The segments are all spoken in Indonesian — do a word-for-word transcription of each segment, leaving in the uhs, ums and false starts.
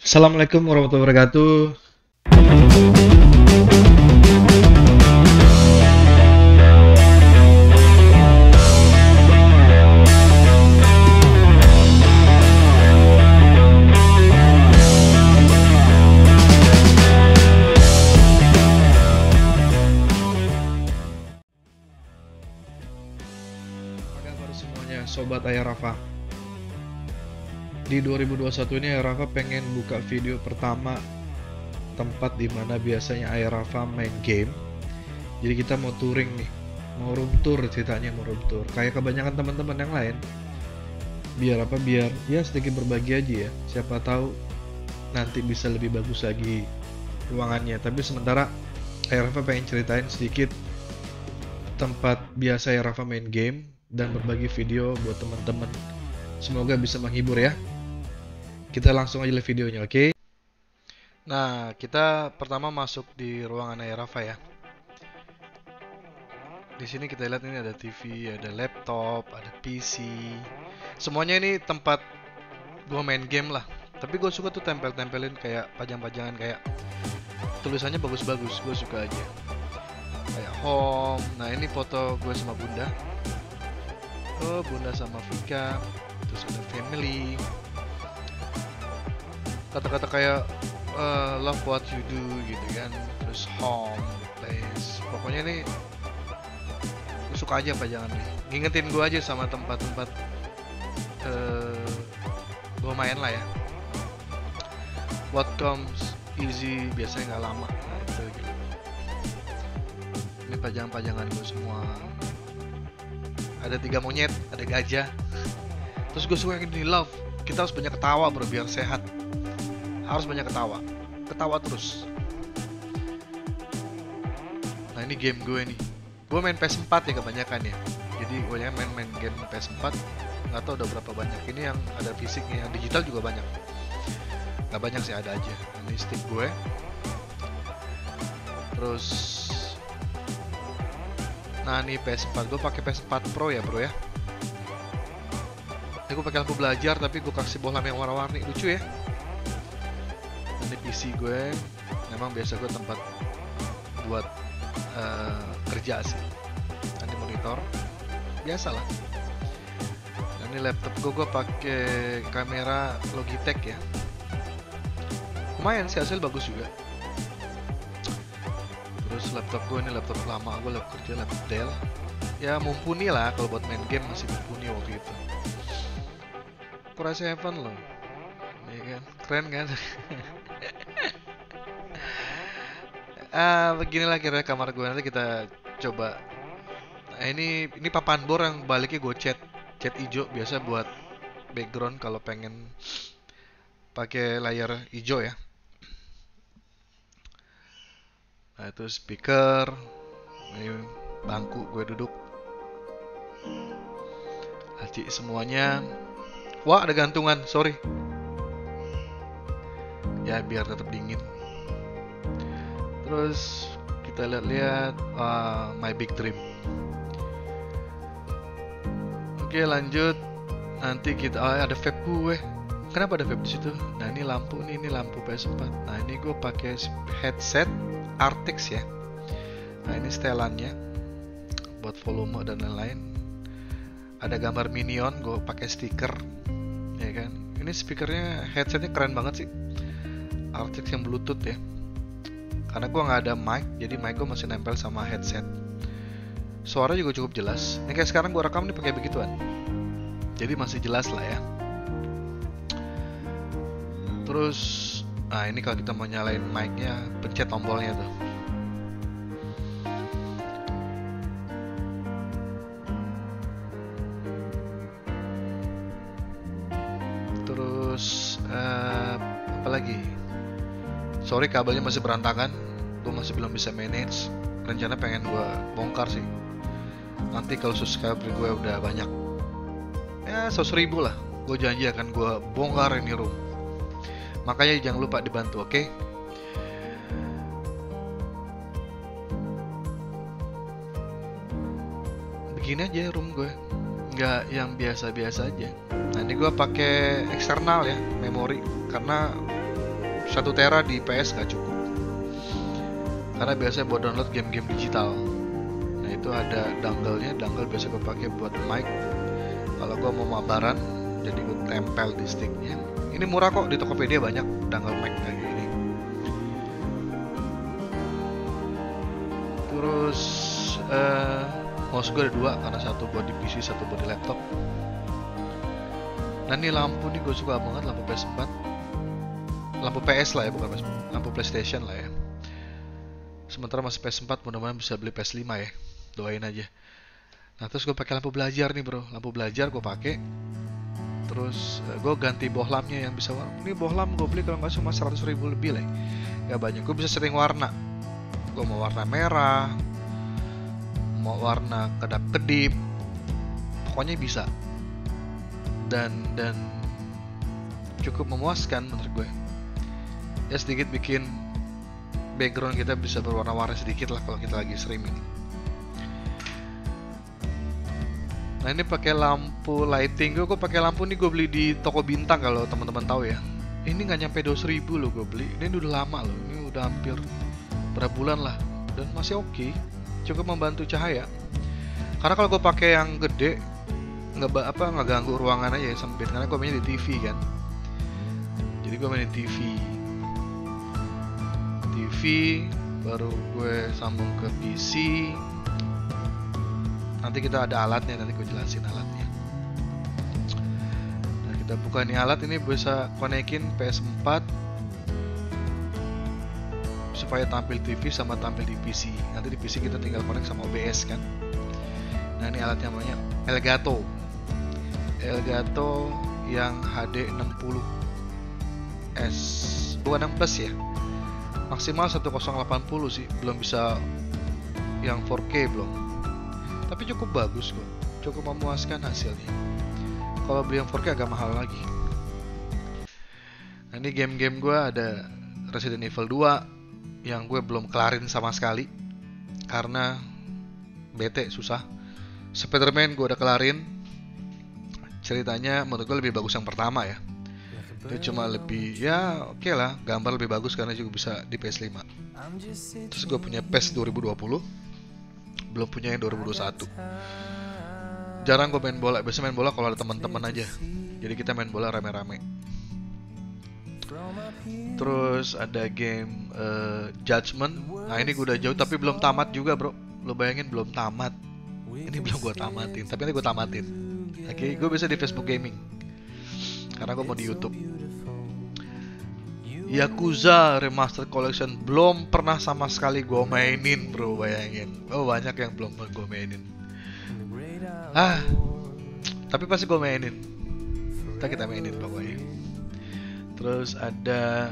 Assalamualaikum warahmatullahi wabarakatuh. Apa kabar semuanya, Sobat Ayah Rafa? Di dua ribu dua puluh satu ini Ayah Rafa pengen buka video pertama tempat dimana biasanya Ayah Rafa main game. Jadi kita mau touring nih, mau room tour ceritanya, mau room tour kayak kebanyakan teman-teman yang lain. Biar apa? Biar ya sedikit berbagi aja ya. Siapa tahu nanti bisa lebih bagus lagi ruangannya. Tapi sementara Ayah Rafa pengen ceritain sedikit tempat biasa Ayah Rafa main game dan berbagi video buat teman-teman. Semoga bisa menghibur ya. Kita langsung aja lihat videonya, oke? Okay? Nah, kita pertama masuk di ruangan Ayah Rafa ya. Di sini kita lihat ini ada T V, ada laptop, ada P C. Semuanya ini tempat gua main game lah. Tapi gue suka tuh tempel-tempelin kayak pajang-pajangan kayak tulisannya bagus-bagus. Gue suka aja. Kayak home. Nah, ini foto gue sama Bunda. Oh, Bunda sama Vika. Terus ada family. Kata-kata kayak uh, love what you do gitu kan. Terus home, place. Pokoknya nih gue suka aja pajangan nih. Ngingetin gue aja sama tempat-tempat uh, gue main lah ya. What comes easy biasanya nggak lama. Nah itu gitu. Ini pajangan-pajangan gue semua. Ada tiga monyet, ada gajah. Terus gue suka ini love. Kita harus banyak ketawa bro biar sehat. Harus banyak ketawa. Ketawa terus. Nah ini game gue nih. Gue main P S four ya kebanyakan ya. Jadi gue main-main game P S four. Nggak tahu udah berapa banyak. Ini yang ada fisiknya. Yang digital juga banyak. Nggak banyak sih, ada aja. Ini stick gue. Terus nah ini P S four. Gue pakai P S four Pro ya bro ya. Ini gue pakai lampu belajar tapi gue kasih bohlam yang warna-warni, lucu ya. Ini P C gue, memang biasa gue tempat buat uh, kerja sih. Ini monitor, biasalah. Dan ini laptop gue, gue pakai kamera Logitech ya. Lumayan sih, hasil bagus juga. Terus laptop gue ini laptop lama gue, laptop kerja, laptop Dell. Ya mumpuni lah, kalau buat main game masih mumpuni waktu itu. Core i seven loh, ya kan, keren kan? Ah, beginilah kira kamar gue, nanti kita coba. Nah, ini ini papan bor yang baliknya gue cat cat hijau biasa buat background kalau pengen pakai layar hijau ya. Nah itu speaker, ini bangku gue duduk, laci semuanya. Wah ada gantungan, sorry. Ya biar tetap dingin. Terus kita lihat-lihat uh, My Big Dream. Oke lanjut. Nanti kita oh, ada vape gue. Kenapa ada vape di situ? Nah ini lampu nih, ini lampu P S four. Nah ini gue pakai headset Artix ya. Nah ini setelannya buat volume dan lain-lain. Ada gambar Minion, gue pakai stiker, ya kan. Ini speakernya, headsetnya keren banget sih. Artix yang Bluetooth ya. Karena gue nggak ada mic, jadi mic gue masih nempel sama headset. Suara juga cukup jelas. Ini kayak sekarang gue rekam nih pakai begituan. Jadi masih jelas lah ya. Terus, nah ini kalau kita mau nyalain mic-nya, pencet tombolnya tuh. Terus, uh, apa lagi? Sorry kabelnya masih berantakan, gue masih belum bisa manage. Rencana pengen gue bongkar sih. Nanti kalau subscriber gue udah banyak, ya seratus ribu lah, gue janji akan gue bongkar ini room. Makanya jangan lupa dibantu, oke? Okay? Begini aja room gue, nggak yang biasa-biasa aja. Nah ini gue pakai eksternal ya, memori, karena satu tera di P S gak cukup, karena biasanya buat download game-game digital. Nah itu ada dongle-nya, dongle biasa gue pakai buat mic kalau gue mau mabaran, jadi gue tempel di sticknya. Ini murah kok, di Tokopedia banyak dongle mic kayak gini. Terus uh, mouse gue ada dua, karena satu buat di P C, satu buat di laptop. Nah ini lampu nih gue suka banget, lampu P S empat, lampu P S lah ya, bukan P S, lampu PlayStation lah ya. Sementara masih P S empat, mudah-mudahan bisa beli P S lima ya, doain aja. Nah terus gue pakai lampu belajar nih bro, lampu belajar gue pakai. Terus uh, gue ganti bohlamnya yang bisa warna. Ini bohlam gue beli kalau nggak cuma seratus ribu lebih lah ya, gak banyak. Gue bisa setting warna, gue mau warna merah, mau warna kedap-kedip, pokoknya bisa. Dan dan cukup memuaskan menurut gue. Ya sedikit bikin background kita bisa berwarna-warni sedikit lah kalau kita lagi streaming. Nah ini pakai lampu lighting gue, gue pakai lampu nih gue beli di toko bintang kalau teman-teman tahu ya. Ini nggak nyampe dua ratus ribu loh gue beli. Ini udah lama loh, ini udah hampir berapa bulan lah, dan masih oke, okay. Cukup membantu cahaya. Karena kalau gue pakai yang gede nggak apa nggak ganggu ruangan aja ya, sempit, karena gue mainnya di T V kan. Jadi gue main di T V, T V baru gue sambung ke P C. Nanti kita ada alatnya, nanti gue jelasin alatnya. Nah kita buka nih alat, ini bisa konekin P S empat supaya tampil T V sama tampil di P C. Nanti di P C kita tinggal connect sama O B S kan. Nah ini alatnya namanya Elgato. Elgato yang H D enam puluh S, bukan enam plus ya, maksimal sepuluh delapan puluh sih, belum bisa yang empat K belum, tapi cukup bagus kok, cukup memuaskan hasilnya. Kalau beli yang empat K agak mahal lagi. Nah ini game-game gue ada Resident Evil dua yang gue belum kelarin sama sekali karena bete, susah. Spider-Man gue udah kelarin. Ceritanya menurut gue lebih bagus yang pertama ya. Itu cuma lebih ya oke okay lah, gambar lebih bagus karena juga bisa di P S lima. Terus gue punya P E S dua ribu dua puluh, belum punya yang dua ribu dua puluh satu. Jarang gue main bola, biasa main bola kalau ada teman-teman aja. Jadi kita main bola rame-rame. Terus ada game uh, Judgment. Nah ini gue udah jauh tapi belum tamat juga bro. Lo bayangin belum tamat. Ini belum gue tamatin, tapi ini gue tamatin. Oke, okay, gue bisa di Facebook Gaming karena gue mau di YouTube. Yakuza Remastered Collection belum pernah sama sekali gue mainin bro, bayangin. Oh banyak yang belum gue mainin. Ah, tapi pasti gue mainin. Kita kita mainin pokoknya. Terus ada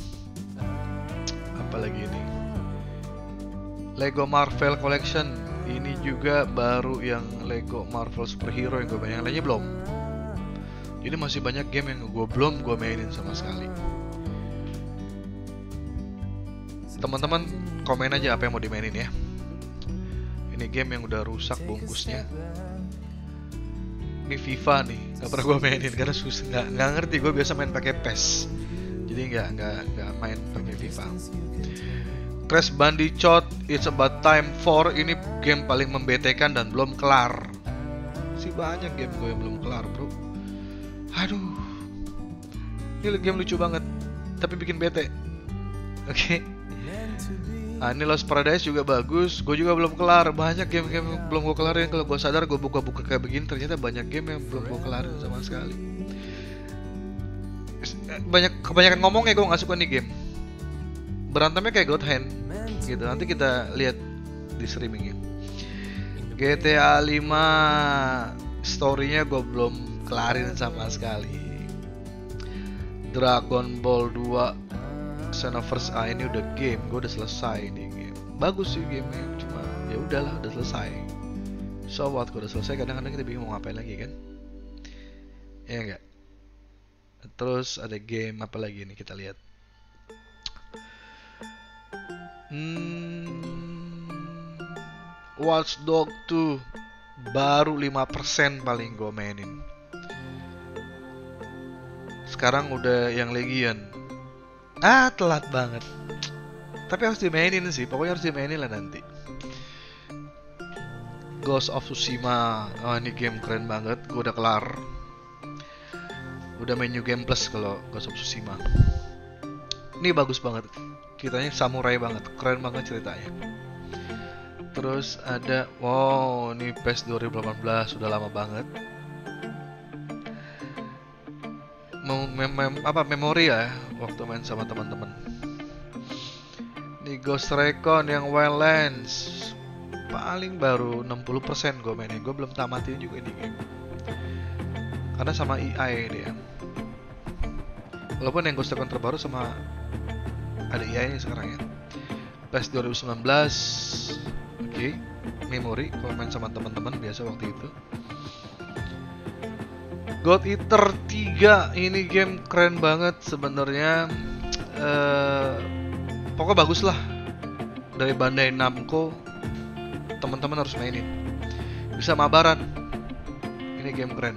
apa lagi ini? Lego Marvel Collection. Ini juga baru yang Lego Marvel Superhero yang gue mainin, yang lainnya belum. Jadi masih banyak game yang gue belum gue mainin sama sekali. Teman-teman komen aja apa yang mau dimainin ya. Ini game yang udah rusak bungkusnya. Ini FIFA nih, nggak pernah gue mainin karena susah, nggak nggak ngerti. Gue biasa main pakai P E S, jadi nggak nggak nggak main pakai FIFA. Crash Bandicoot It's About Time four, ini game paling membetekan dan belum kelar. Sih banyak game gue yang belum kelar bro. Aduh, ini game lucu banget tapi bikin bete. Oke okay. Nah ini Lost Paradise juga bagus, gue juga belum kelar. Banyak game-game yang belum gue kelarin. Kalau gue sadar gue buka-buka kayak begini, ternyata banyak game yang belum gue kelarin sama sekali. Banyak kebanyakan ngomong ya, gue nggak suka nih game. Berantemnya kayak God Hand gitu. Nanti kita lihat di streamingnya. G T A lima story-nya gue belum kelarin sama sekali. Dragon Ball dua Xenoverse, ah ini udah game, gue udah selesai ini game. Bagus sih gamenya, cuma ya udahlah udah selesai. So what, gue udah selesai, kadang-kadang kita bingung mau ngapain lagi kan? Ya enggak. Terus ada game apa lagi nih kita lihat. Hmm, Watch Dogs two baru lima persen paling gue mainin. Sekarang udah yang Legion. Ah, telat banget. Tapi harus dimainin sih, pokoknya harus dimainin lah nanti. Ghost of Tsushima. Oh, ini game keren banget. Gue udah kelar. Udah main New Game Plus kalau Ghost of Tsushima. Ini bagus banget. Ceritanya samurai banget. Keren banget ceritanya. Terus ada, wow, ini P E S dua ribu delapan belas, sudah lama banget. Mem mem mem apa memori ya waktu main sama teman-teman. Ini Ghost Recon yang Wildlands. Paling baru enam puluh persen gue mainnya. Gue belum tamatin juga ini game. Karena sama E A dia. Walaupun yang Ghost Recon terbaru sama ada E A nya sekarang ya. P E S dua ribu sembilan belas. Oke, okay. Memori kalau main sama teman-teman biasa waktu itu. God Eater tiga, ini game keren banget sebenarnya. Uh, pokoknya bagus lah. Dari Bandai Namco, teman-teman harus mainin. Bisa mabaran. Ini game keren.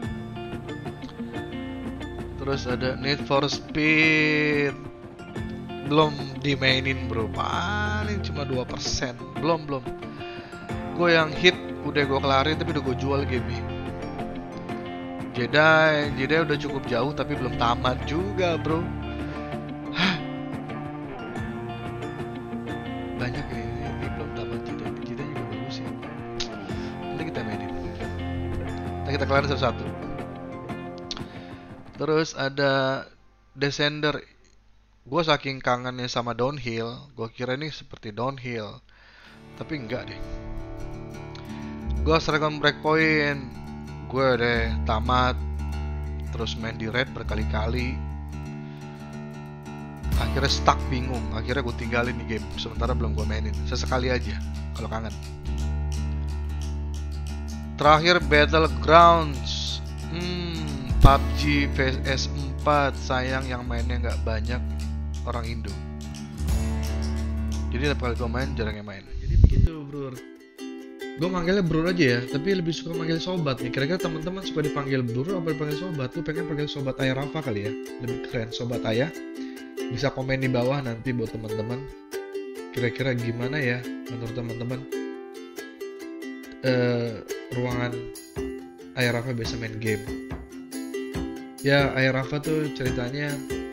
Terus ada Need for Speed. Belum dimainin bro, paling cuma dua persen. Belum, belum. Gue yang hit udah gue kelarin tapi udah gue jual game ini. Jedi, Jedi udah cukup jauh tapi belum tamat juga bro. Hah. Banyak ya, ini belum tamat Jedi. Jedi juga bagus ya. Nanti kita mainin. Nanti kita kelarin satu-satu. Terus ada Descender. Gue saking kangennya sama Downhill, gue kira ini seperti Downhill, tapi enggak deh. Ghost Recon Breakpoint, gue deh tamat, terus main di raid berkali-kali. Akhirnya stuck bingung, akhirnya gue tinggalin di game, sementara belum gue mainin, sesekali aja kalau kangen. Terakhir Battlegrounds, hmm, P U B G P S empat, sayang yang mainnya nggak banyak orang Indo. Jadi tiap kali gue main jarang yang main. Jadi begitu bro. Gue manggilnya bro aja ya, tapi lebih suka manggil sobat nih. Kira-kira teman-teman suka dipanggil bro apa dipanggil sobat? Lu pengen panggil sobat Ayah Rafa kali ya? Lebih keren sobat Ayah. Bisa komen di bawah nanti buat teman-teman. Kira-kira gimana ya menurut teman-teman? Uh, ruangan Ayah Rafa biasa main game. Ya Ayah Rafa tuh ceritanya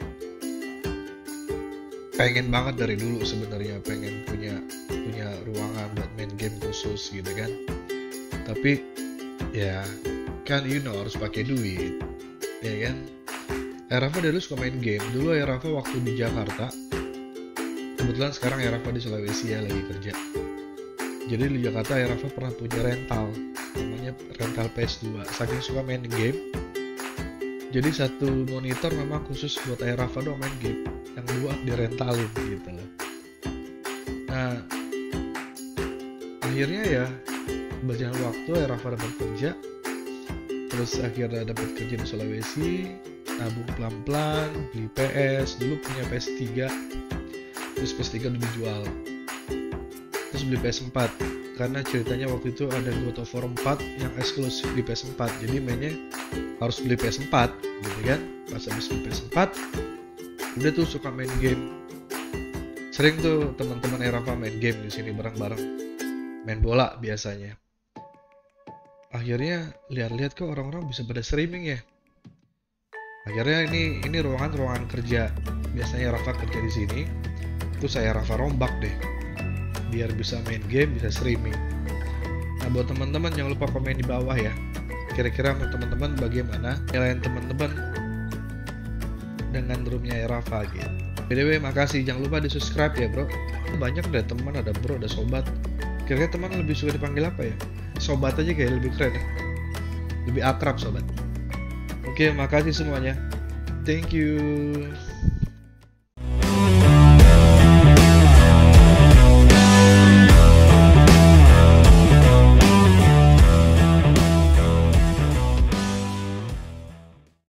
pengen banget dari dulu sebenarnya, pengen punya punya ruangan buat main game khusus gitu kan. Tapi ya kan you know harus pakai duit ya kan. Ayah Rafa dulu suka main game. Dulu Ayah Rafa waktu di Jakarta, kebetulan sekarang Ayah Rafa di Sulawesi ya lagi kerja. Jadi di Jakarta Ayah Rafa pernah punya rental, namanya rental P S dua. Saking suka main game, jadi satu monitor memang khusus buat Ayah Rafa doang main game, yang dua direntalin gitu loh. Nah akhirnya ya berjalan waktu Ayah Rafa dapat kerja, terus akhirnya dapat kerja di Sulawesi, nabung pelan-pelan, beli P S. Dulu punya P S tiga, terus P S tiga udah dijual, terus beli P S empat karena ceritanya waktu itu ada God of War empat yang eksklusif di P S empat, jadi mainnya harus beli P S empat gitu kan. Pas habis beli P S empat udah tuh suka main game. Sering tuh teman-teman Ayah Rafa main game di sini bareng-bareng, main bola biasanya. Akhirnya lihat-lihat kok orang-orang bisa pada streaming ya. Akhirnya ini ini ruangan-ruangan kerja. Biasanya Rafa kerja di sini. Terus saya Rafa rombak deh, biar bisa main game, bisa streaming. Nah buat teman-teman jangan lupa komen di bawah ya. Kira-kira menurut teman-teman bagaimana nilaian teman-teman dengan roomnya Rafa gitu. B T W makasih, jangan lupa di subscribe ya bro. Banyak deh teman, ada bro, ada sobat. Kira-kira teman lebih suka dipanggil apa ya? Sobat aja kayak lebih keren ya, lebih akrab sobat. Oke, makasih semuanya. Thank you.